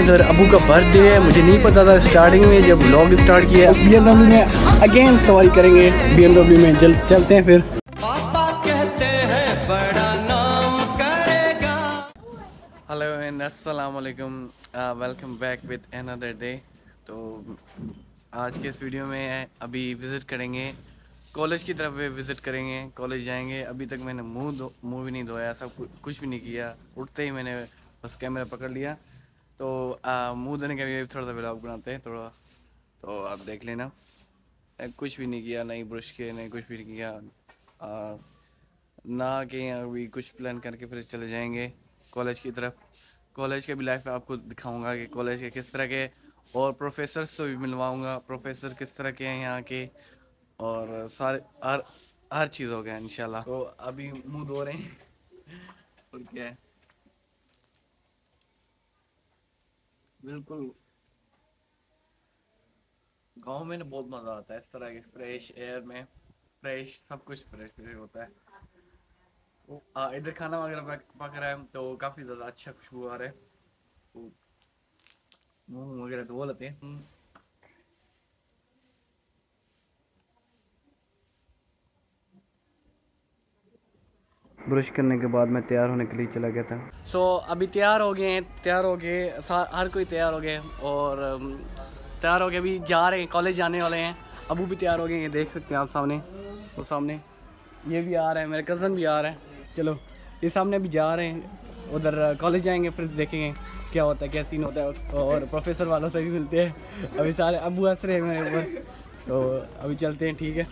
इधर अबू का बर्थडे है। मुझे नहीं पता था स्टार्टिंग में जब व्लॉग स्टार्ट किया। BMW में अगेन सवारी करेंगे, BMW में चलते हैं फिर। पापा कहते हैं बड़ा नाम करेगा। हेलो एंड अस्सलाम वालेकुम, welcome back with another day. तो आज के इस वीडियो में अभी विज़िट करेंगे कॉलेज की तरफ, विज़िट करेंगे, कॉलेज जाएंगे। अभी तक मैंने मुँह भी नहीं धोया, सब कुछ भी नहीं किया। उठते ही मैंने बस कैमरा पकड़ लिया। तो मुँह धोने का भी थोड़ा सा व्लॉग बनाते हैं थोड़ा, तो आप देख लेना। कुछ भी नहीं किया, नहीं ब्रश किया, नहीं कुछ भी नहीं किया। ना कि अभी कुछ प्लान करके फिर चले जाएंगे कॉलेज की तरफ। कॉलेज के भी लाइफ में आपको दिखाऊंगा कि कॉलेज के किस तरह के, और प्रोफेसर से भी मिलवाऊंगा, प्रोफेसर किस तरह के हैं यहाँ के, और सारे हर चीज़ हो गया इंशाल्लाह। तो अभी मुंह धो रहे हैं और क्या है, बिल्कुल गांव में ना बहुत मज़ा आता है इस तरह के फ्रेश एयर में। फ्रेश सब कुछ फ्रेश होता है। इधर खाना वगैरह पक रहा है तो काफ़ी ज़्यादा अच्छा खुशबू आ रहा है। तो मुँह वगैरह धो लेते हैं। ब्रश करने के बाद मैं तैयार होने के लिए चला गया था। अभी तैयार हो गए हैं, तैयार हो गए, हर कोई तैयार हो गए और तैयार हो गए अभी जा रहे हैं, कॉलेज जाने वाले हैं। अबू भी तैयार हो गए, ये देख सकते हैं आप सामने, वो सामने ये भी आ रहा है, मेरे कज़न भी आ रहा है। चलो ये सामने अभी जा रहे हैं, उधर कॉलेज जाएंगे, फिर देखेंगे क्या होता है, क्या सीन होता है, और प्रोफेसर वालों से भी मिलते हैं। अभी सारे अबू हंस रहे हैं मेरे ऊपर, तो अभी चलते हैं, ठीक है।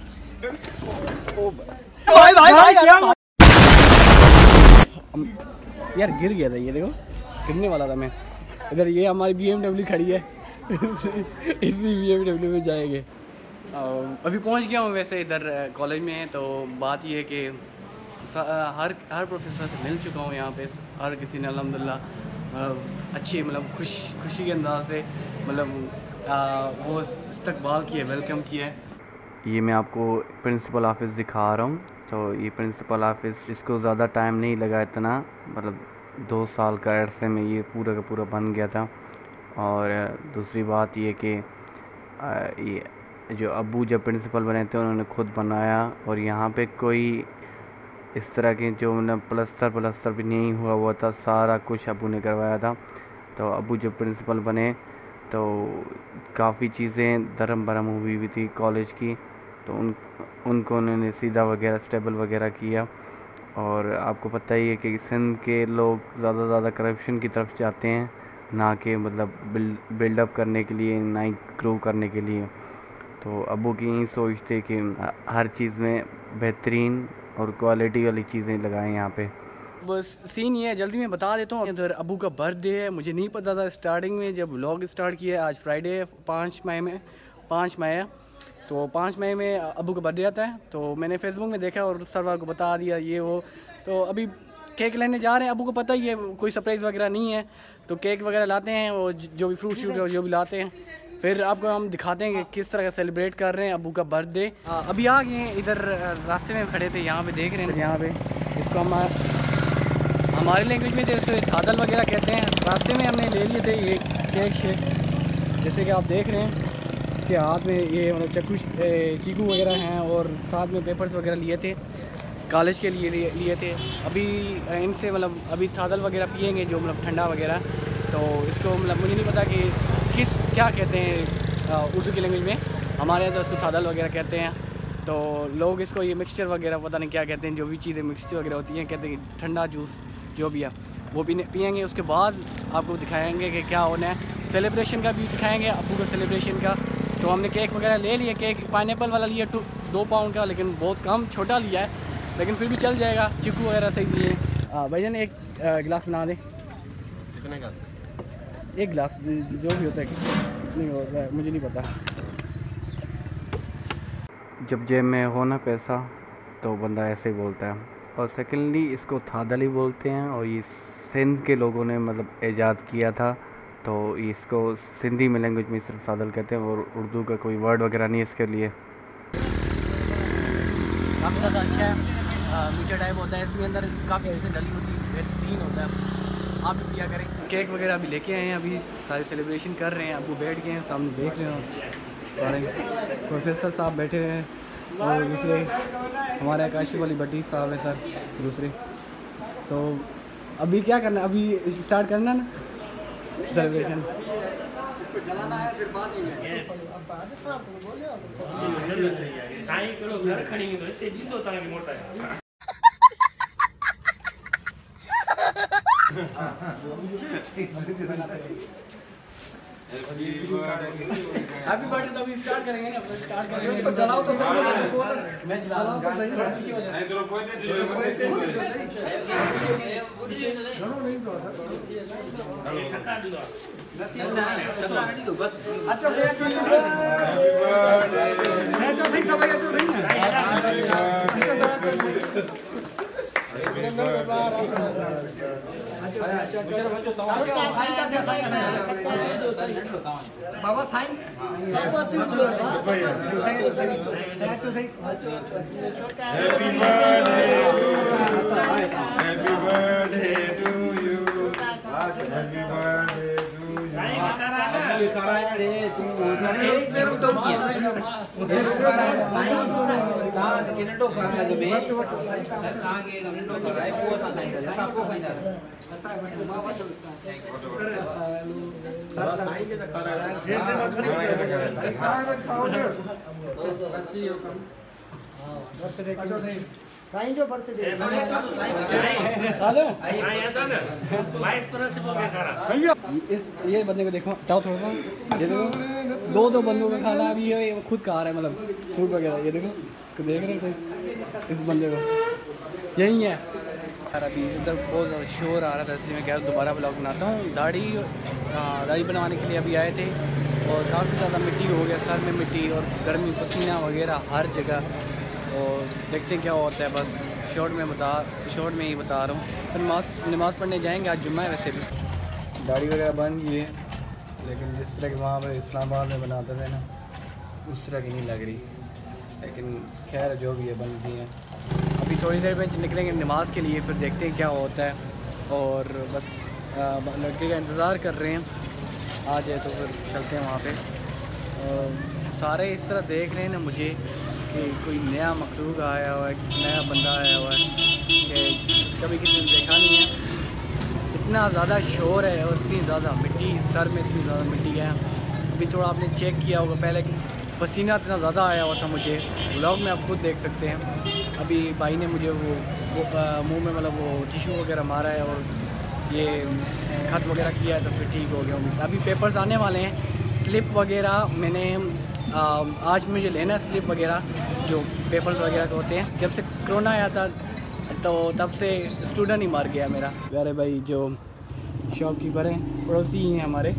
यार गिर गया था, ये देखो गिरने वाला था मैं। इधर ये हमारी BMW खड़ी है इसी BMW में जाएंगे। अभी पहुंच गया हूँ वैसे इधर कॉलेज में है। तो बात ये है कि हर प्रोफेसर से मिल चुका हूँ यहाँ पे। हर किसी ने अल्हम्दुलिल्लाह अच्छी मतलब खुशी के अंदाज से मतलब वो इस्तकबाल किया, वेलकम किया है। ये मैं आपको प्रिंसिपल ऑफिस दिखा रहा हूँ। तो ये प्रिंसिपल ऑफिस, इसको ज़्यादा टाइम नहीं लगा इतना, मतलब 2 साल का अरसे में ये पूरा का पूरा बन गया था। और दूसरी बात ये कि ये जो अब्बू जब प्रिंसिपल बने थे उन्होंने खुद बनाया, और यहाँ पे कोई इस तरह के जो मतलब प्लस्तर भी नहीं हुआ था, सारा कुछ अब्बू ने करवाया था। तो अब्बू जब प्रिंसिपल बने तो काफ़ी चीज़ें धर्म भरम हुई थी कॉलेज की, तो उनको उन्होंने सीधा वगैरह स्टेबल वगैरह किया। और आपको पता ही है कि सिंध के लोग ज़्यादा करप्शन की तरफ जाते हैं, ना कि मतलब बिल्डअप करने के लिए, ना ही ग्रो करने के लिए। तो अब्बू की यही सोच थी कि हर चीज़ में बेहतरीन और क्वालिटी वाली चीज़ें लगाएं यहाँ पे। बस सीन ये है, जल्दी में बता देता हूँ। इधर अबू का बर्थडे है। मुझे नहीं पता था स्टार्टिंग में जब व्लॉग स्टार्ट किया। आज फ्राइडे है, 5 मई है। तो 5 मई में अबू का बर्थडे आता है। तो मैंने फेसबुक में देखा और सरवार को बता दिया ये वो। तो अभी केक लेने जा रहे हैं। अबू को पता ही है कोई सरप्राइज़ वगैरह नहीं है, तो केक वगैरह लाते हैं, वो जो भी फ्रूट शूट जो भी लाते हैं, फिर आपको हम दिखाते हैं कि किस तरह का सेलिब्रेट कर रहे हैं अबू का बर्थडे। अभी आ गए हैं, इधर रास्ते में खड़े थे, यहाँ पे देख रहे हैं। यहाँ पे इसको हम हमारी लैंग्वेज में जैसे थादल वगैरह कहते हैं। रास्ते में हमने ले लिए थे ये केक शेक, जैसे कि आप देख रहे हैं। इसके हाथ में ये मतलब चीकू वगैरह हैं, और साथ में पेपर्स वगैरह लिए थे, कॉलेज के लिए थे। अभी इनसे मतलब अभी थादल वगैरह पिएंगे, जो मतलब ठंडा वगैरह। तो इसको मतलब मुझे नहीं पता कि क्या कहते हैं उर्दू की लैंग्वेज में। हमारे यहाँ तो इसको थादल वगैरह कहते हैं। तो लोग इसको ये मिक्सचर वगैरह पता नहीं क्या कहते हैं, जो भी चीज़ें मिक्स वगैरह होती हैं, कहते हैं ठंडा जूस जो भी है वो पिएंगे। उसके बाद आपको दिखाएंगे कि क्या होना है। सेलिब्रेशन का भी दिखाएंगे अबू का सेलिब्रेशन का। तो हमने केक वगैरह ले लिया। केक पाइनएप्पल वाला लिया 2 पाउंड का, लेकिन बहुत कम छोटा लिया है, लेकिन फिर भी चल जाएगा। चीकू वगैरह सही दिए। भाईजान एक गिलास बना दें। कितने का? एक गिलास जो भी होता है, नहीं होता है मुझे नहीं पता। जब जेब में हो ना पैसा तो बंदा ऐसे ही बोलता है। और सेकेंडली इसको थादल ही बोलते हैं, और ये सिंध के लोगों ने मतलब ईजाद किया था। तो इसको सिंधी में लैंग्वेज में सिर्फ थादल कहते हैं, और उर्दू का कोई वर्ड वगैरह नहीं है इसके लिए। काफ़ी ज़्यादा अच्छा है, मीठा टाइप होता है। इसमें अंदर काफ़ी चीज़ें डली होती है, बेहतरीन होता है। आप भी पिया करें। केक वगैरह अभी लेके आए हैं, अभी सारे सेलिब्रेशन कर रहे हैं। आपको बैठ गए हैं सामने देख रहे हो, सारे प्रोफेसर साहब बैठे हुए हैं और दूसरे हमारे आकाशी वाली भट्टी साहब हैं सर दूसरे। तो अभी क्या करना है, अभी स्टार्ट करना ना सेलिब्रेशन, इसको चलाना है फिर बाद में साईं करो घर खड़ी तो इतने जीतो ताकि मोटा है। हैप्पी बर्थडे तो अभी स्टार्ट करेंगे ना, अपना स्टार्ट करेंगे। इसको जलाओ तो सही, मैं जलाओ तो सही नहीं तो कोई नहीं ठका दियो नहीं तो बस अच्छा से मैं तो सही सब तो सही बाबा साइन happy birthday to you, happy birthday to you कराया रे तू अरे तेरे तो किनेटो कराया तो मैं आगे किनेटो कराया वो साइन कर सबको फाइन कर सर साइन के कराया ये से मत खड़ी पाउडर बस ये कम हां बर्थडे अच्छा सही साइन जो बर्थडे हेलो ऐसा ना वाइस प्रिंसिपल के खाना भैया इस ये बंदे को देखो चाहो थोड़ा सा, ये देखो दो बंदों का खाना अभी ये खुद खा रहा है, मतलब फूड वगैरह। ये देखो इसको देख रहे थे इस बंदे को, यही है यार। अभी इधर बहुत ज़्यादा शोर आ रहा था, इसलिए मैं कह रहा दोबारा ब्लॉग बनाता हूँ। दाढ़ी बनवाने के लिए अभी आए थे और काफ़ी ज़्यादा मिट्टी हो गया, सर में मिट्टी और गर्मी पसीना वगैरह हर जगह, और देखते हैं क्या होता है। बस शॉर्ट में ही बता रहा हूँ। तो नमाज़ पढ़ने जाएंगे, आज जुम्मा है वैसे भी। दाढ़ी वगैरह बन गई है, लेकिन जिस तरह की वहाँ पर इस्लामाबाद में बनाते थे ना उस तरह की नहीं लग रही, लेकिन खैर जो भी है बन गई है। अभी थोड़ी देर में निकलेंगे नमाज के लिए, फिर देखते हैं क्या होता है। और बस लड़के का इंतज़ार कर रहे हैं, आ जाए तो फिर चलते हैं वहाँ पे। सारे इस तरह देख रहे हैं ना मुझे कि कोई नया मखलूक आया हुआ है, नया बंदा आया हुआ है कि कभी किसी ने देखा नहीं है। इतना ज़्यादा शोर है और इतनी ज़्यादा मिट्टी, सर में इतनी ज़्यादा मिट्टी है। अभी थोड़ा आपने चेक किया होगा पहले कि पसीना इतना ज़्यादा आया हुआ था मुझे, व्लॉग में आप खुद देख सकते हैं। अभी भाई ने मुझे वो मुंह में मतलब वो टिश्यू वगैरह मारा है और ये खत वगैरह किया है, तो फिर ठीक हो गया। अभी पेपर्स आने वाले हैं, स्लिप वगैरह मैंने आज मुझे लेना है, स्लिप वगैरह जो पेपर्स वगैरह के होते हैं। जब से कोरोना आया था तो तब से स्टूडेंट ही मार गया मेरा। प्यारे भाई जो शॉपकीपर हैं, पड़ोसी ही हैं हमारे,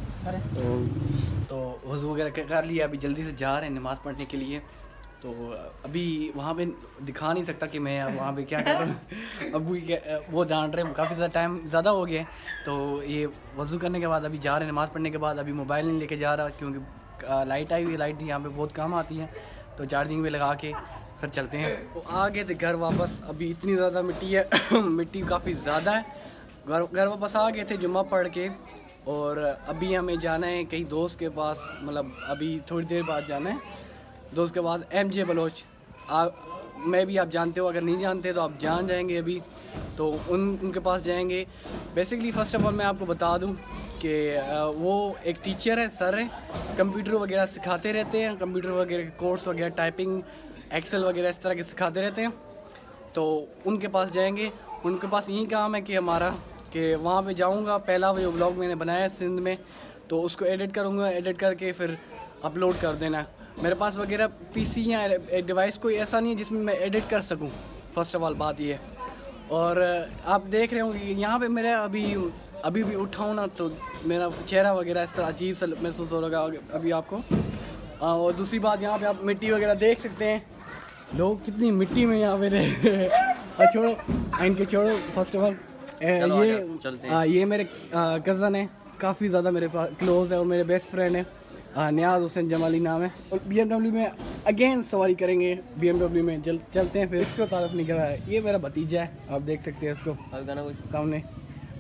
तो वज़ू वगैरह कर लिया, अभी जल्दी से जा रहे हैं नमाज़ पढ़ने के लिए। तो अभी वहाँ पे दिखा नहीं सकता कि मैं वहाँ पे क्या कर रहा हूँ। अब वो जान रहे हैं, काफ़ी ज़्यादा टाइम ज़्यादा हो गया। तो ये वज़ू करने के बाद अभी जा रहे हैं नमाज़ पढ़ने के बाद। अभी मोबाइल नहीं लेके जा रहा क्योंकि लाइट आई हुई, लाइट यहाँ पे बहुत काम आती है, तो चार्जिंग पे लगा के फिर चलते हैं। तो आ गए थे घर वापस। अभी इतनी ज़्यादा मिट्टी है मिट्टी काफ़ी ज़्यादा है। घर वापस आ गए थे जुम्मा पढ़ के, और अभी हमें जाना है कहीं दोस्त के पास, मतलब अभी थोड़ी देर बाद जाना है दोस्त के पास, MJ बलोच। मैं भी आप जानते हो, अगर नहीं जानते तो आप जान जाएंगे। अभी तो उनके पास जाएंगे। बेसिकली फ़र्स्ट ऑफ ऑल मैं आपको बता दूं कि वो एक टीचर है, सर है, कंप्यूटर वगैरह सिखाते रहते हैं, कंप्यूटर वगैरह के कोर्स वगैरह, टाइपिंग, एक्सेल वगैरह इस तरह के सिखाते रहते हैं। तो उनके पास जाएंगे। उनके पास यही काम है कि हमारा कि वहाँ पे जाऊँगा, पहला वो व्लॉग मैंने बनाया है सिंध में, तो उसको एडिट करूँगा, एडिट करके फिर अपलोड कर देना। मेरे पास वगैरह PC या डिवाइस कोई ऐसा नहीं है जिसमें मैं एडिट कर सकूँ, फ़र्स्ट ऑफ ऑल बात ये है। और आप देख रहे होंगे यहाँ पे मेरा अभी भी उठाऊँ ना तो मेरा चेहरा वगैरह इस तरह अजीब सा महसूस हो रहा है अभी आपको। और दूसरी बात, यहाँ पे आप मिट्टी वगैरह देख सकते हैं, लोग कितनी मिट्टी में यहाँ पे रहे। और छोड़ो इनके, छोड़ो फर्स्ट ऑफ ऑल ये मेरे कज़न है, काफ़ी ज़्यादा मेरे पास क्लोज़ है और मेरे बेस्ट फ्रेंड है, नियाज़ हुसैन जमाली नाम है। और BMW में अगेन सवारी करेंगे, BMW में चलते हैं। फिर इसको तारफ़ नहीं करा है, ये मेरा भतीजा है, आप देख सकते हैं इसको सामने।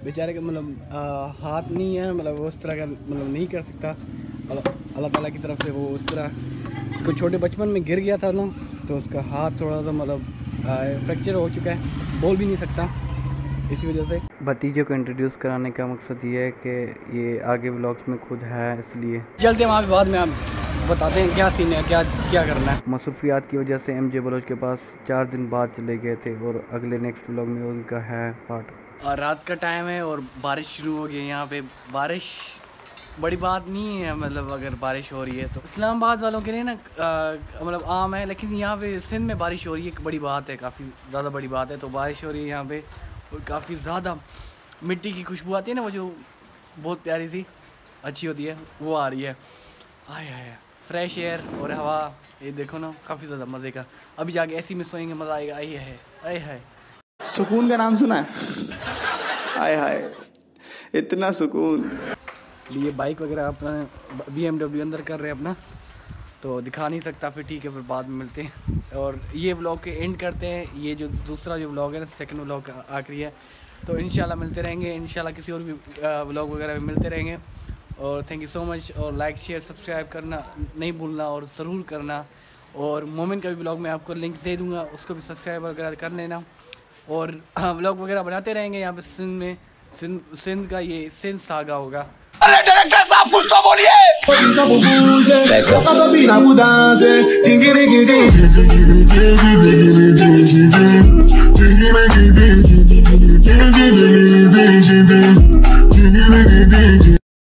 बेचारे का मतलब हाथ नहीं है, मतलब वो उस तरह का मतलब नहीं कर सकता। अल्लाह ताला की तरफ से वो उस तरह, इसको छोटे बचपन में गिर गया था ना, तो उसका हाथ थोड़ा सा मतलब फ्रैक्चर हो चुका है, बोल भी नहीं सकता। इसी वजह से भतीजे को इंट्रोड्यूस कराने का मकसद ये है कि ये आगे व्लॉग्स में खुद है, इसलिए चलते हैं वहाँ पे, बाद में आप बताते हैं क्या सीन है, क्या करना है। मसरूफियात की वजह से MJ बलोच के पास 4 दिन बाद चले गए थे और अगले नेक्स्ट व्लॉग में उनका है पार्ट। और रात का टाइम है और बारिश शुरू हो गई यहाँ पे। बारिश बड़ी बात नहीं है, मतलब अगर बारिश हो रही है तो इस्लामाबाद वालों के लिए ना मतलब आम है, लेकिन यहाँ पे सिंध में बारिश हो रही है एक बड़ी बात है, काफ़ी ज़्यादा बड़ी बात है। तो बारिश हो रही है यहाँ पे और काफ़ी ज़्यादा मिट्टी की खुशबू आती है ना, वो जो बहुत प्यारी सी अच्छी होती है, वो आ रही है। आए हाय, फ्रेश एयर और हवा, ये देखो ना, काफ़ी ज़्यादा मज़े का। अभी जाके ऐसी में सोएंगे, मज़ा आएगा। आए है सुकून का नाम सुना है? आए हाय, इतना सुकून। ये बाइक वगैरह अपना BMW अंदर कर रहे हैं अपना, तो दिखा नहीं सकता, फिर ठीक है, फिर बाद में मिलते हैं। और ये व्लॉग के एंड करते हैं। ये जो दूसरा जो व्लॉग है ना, सेकंड व्लॉग का आखिरी है, तो इंशाल्लाह मिलते रहेंगे, इंशाल्लाह किसी और भी व्लॉग वगैरह में मिलते रहेंगे। और थैंक यू सो मच, और लाइक शेयर सब्सक्राइब करना नहीं भूलना, और ज़रूर करना। और मोमेंट का भी व्लॉग मैं आपको लिंक दे दूँगा, उसको भी सब्सक्राइब वगैरह कर लेना। और व्लॉग वगैरह बनाते रहेंगे यहाँ पे सिंध में, सिंध का ये सिंध सागा होगा। अरे डायरेक्टर साहब कुछ तो बोलिए।